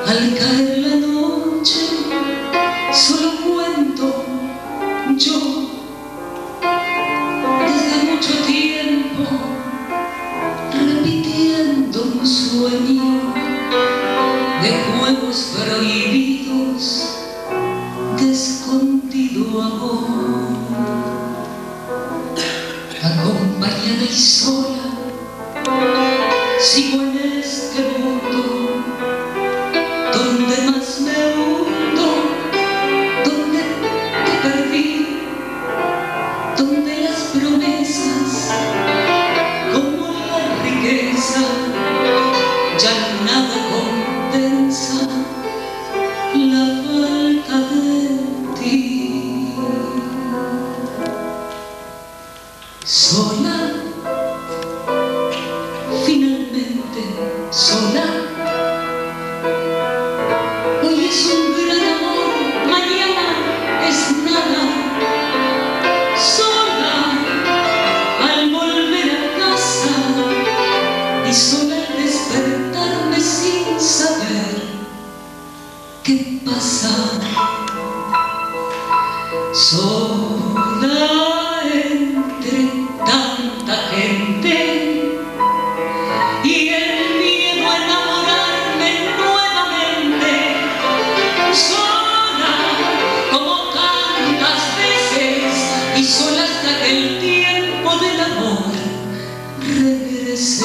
Al caer la noche, solo cuento yo, desde mucho tiempo, repitiendo un sueño de juegos prohibidos, de escondido amor. Acompañada y sola, sigo en este mundo donde más me hundo, donde te perdí, donde las promesas, como la riqueza, ya nada compensa la falta de ti. Sola, finalmente sola. Hoy es un gran amor, mañana es nada. Sola al volver a casa y sola al despertarme sin saber qué pasa. Sola entre tanta gente y el miedo a enamorarme nuevamente. Sola como tantas veces y sola hasta que el tiempo del amor regrese.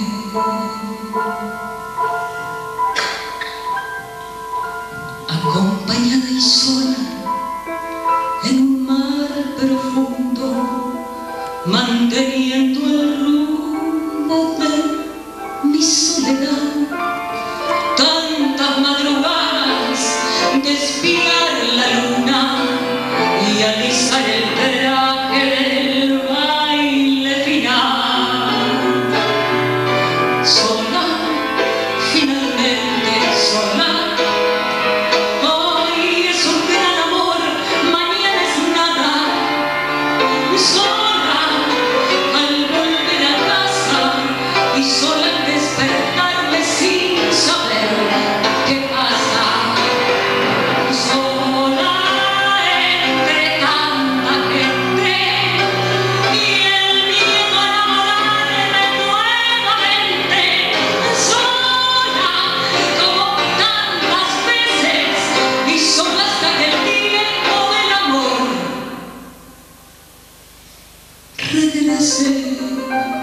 Acompañada y sola en un mar profundo, manteniendo el rumbo de mi soledad. Tantas madrugadas de espiar la luna y alisar el traje del baile final. Sola, finalmente sola. Hoy es un gran amor, mañana es nada. Sola al volver a casa y sola al despertarme sin saber qué pasa. Sola entre tanta gente y el miedo a enamorarme nuevamente. Sola como tantas veces y sola hasta que el tiempo del amor regrese.